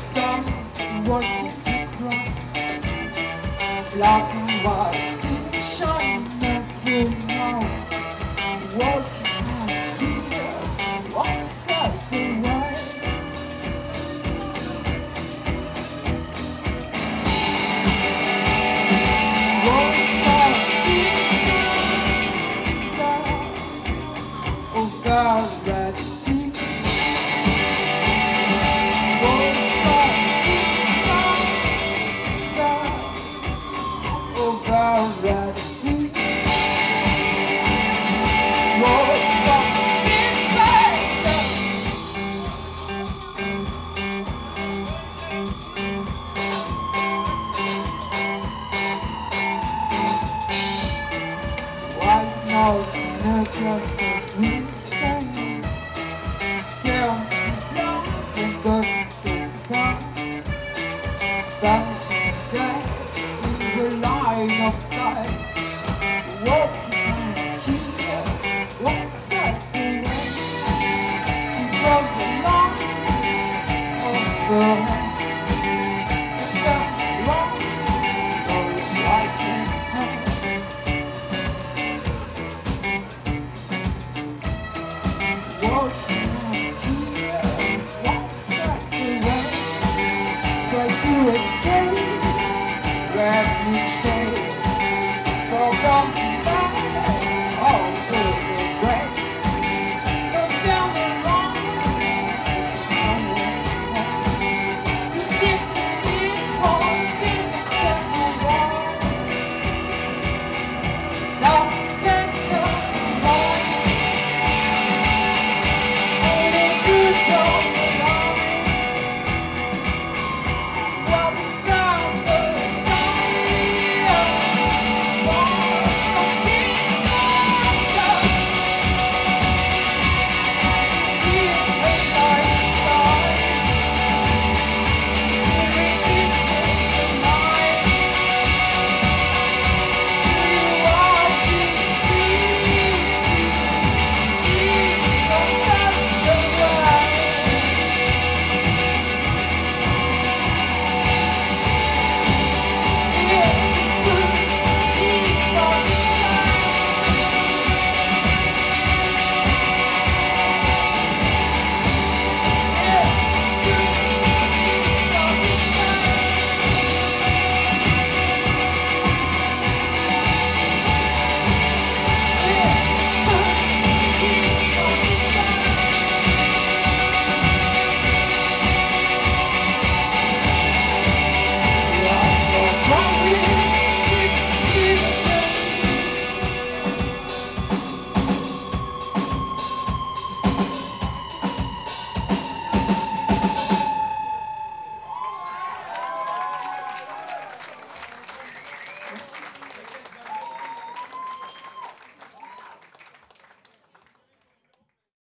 stars working across black and white shine every now walking out here one side away. Oh God, that sea. Oh God, that sea. White notes in a cluster of insane. Down down the ghosts that come, vanishing dead in the line of sight. Walking here, one side away, to cross the line of the walking here, one side away, try to escape.